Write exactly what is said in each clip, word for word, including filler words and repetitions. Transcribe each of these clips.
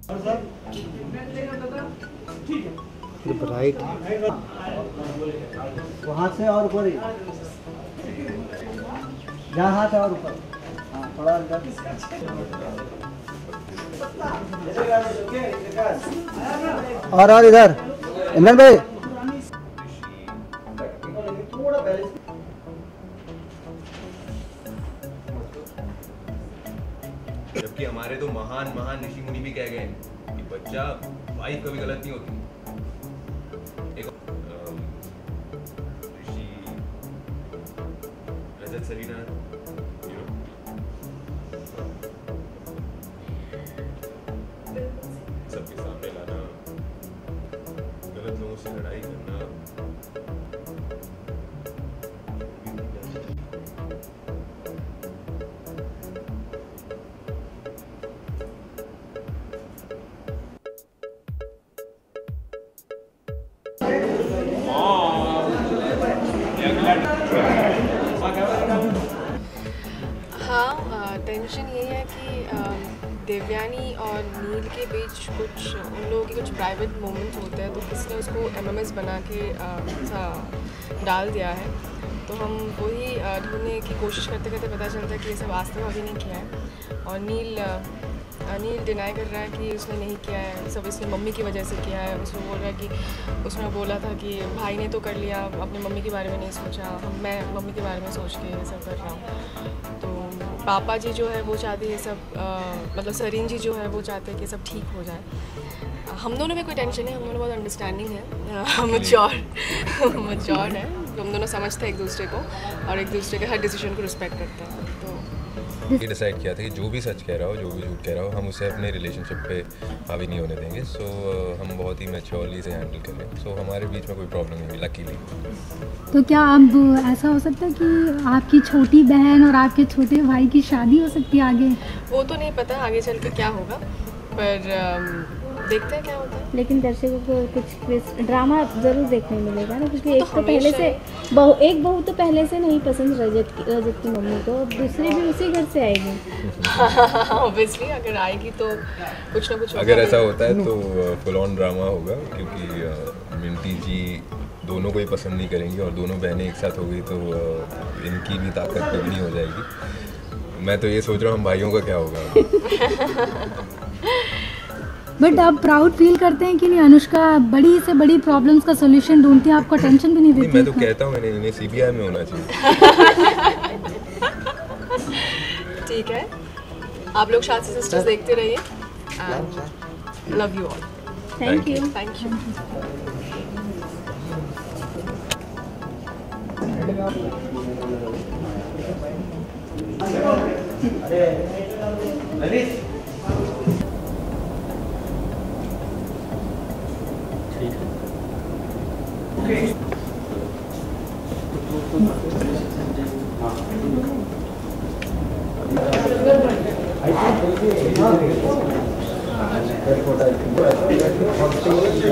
Right वहाँ से और ऊपर ही जहाँ हाथ है और ऊपर। हाँ थोड़ा और और इधर इमरान भाई जबकि हमारे तो महान महान ऋषि मुनि भी कह गए कि बच्चा वाइफ कभी गलत नहीं होती। एक ऋषि रजत सरीना सबके सामने लाना, गलत लोगों से लड़ाई करना, हाँ, टेंशन ये है कि देवयानी और नील के बीच कुछ उन लोगों के कुछ प्राइवेट मोमेंट्स होते हैं, तो किसी ने उसको एमएमएस बना के ऐसा डाल दिया है। तो हम वही ढूंढने की कोशिश करते करते पता चलता है कि ये सब वास्तव में अभी नहीं किया है। और नील नील डिनाई कर रहा है कि उसने नहीं किया है, सब इसने मम्मी की वजह से किया है। उसमें बोल रहा है कि उसने बोला था कि भाई ने तो कर लिया, अपनी मम्मी के बारे में नहीं सोचा, मैं मम्मी के बारे में सोच के ये सब कर रहा हूँ। तो पापा जी जो है वो चाहते ये सब आ, मतलब सरीन जी जो है वो चाहते हैं कि सब ठीक हो जाए। हम दोनों में कोई टेंशन है, हम दोनों बहुत अंडरस्टैंडिंग है, मैच्योर मैच्योर है, हम दोनों समझते हैं एक दूसरे को और एक दूसरे के हर डिसीजन को रिस्पेक्ट करते हैं। तो ये डिसाइड किया था कि जो भी सच कह रहा हो, जो भी झूठ कह रहा हो, हम उसे अपने रिलेशनशिप पे हावी नहीं होने देंगे। सो so, हम बहुत ही मैच्योरली से हैंडल कर रहे हैं। सो so, हमारे बीच में कोई प्रॉब्लम नहीं हुई, लकीली। तो क्या अब ऐसा हो सकता है कि आपकी छोटी बहन और आपके छोटे भाई की शादी हो सकती है आगे? वो तो नहीं पता आगे चल के क्या होगा, पर देखते हैं क्या होता है। लेकिन दर्शकों को कुछ ड्रामा जरूर देखने मिलेगा ना, क्योंकि एक तो पहले से बहू एक बहू तो पहले से नहीं पसंद रजत की रजत की मम्मी को, अब दूसरी भी उसी घर से आएगी। ऑब्वियसली अगर आएगी तो कुछ ना कुछ अगर ऐसा होता है तो फुल ऑन ड्रामा होगा, क्योंकि मिंटी जी दोनों को ही पसंद नहीं करेंगी और दोनों बहनें एक साथ हो गई तो इनकी भी ताकत दुगनी हो जाएगी। मैं तो ये सोच रहा हूँ हम भाइयों का क्या होगा। बट आप प्राउड फील करते हैं कि नहीं, अनुष्का बड़ी से बड़ी प्रॉब्लम्स का सॉल्यूशन ढूंढती है, आपको टेंशन भी नहीं देती? मैं तो कहता हूँ इन्हें सीबीआई में होना चाहिए। ठीक है, आप लोग शादी सिस्टर्स देखते रहिए। Love you all. Thank you thank you.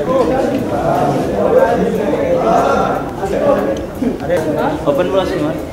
Open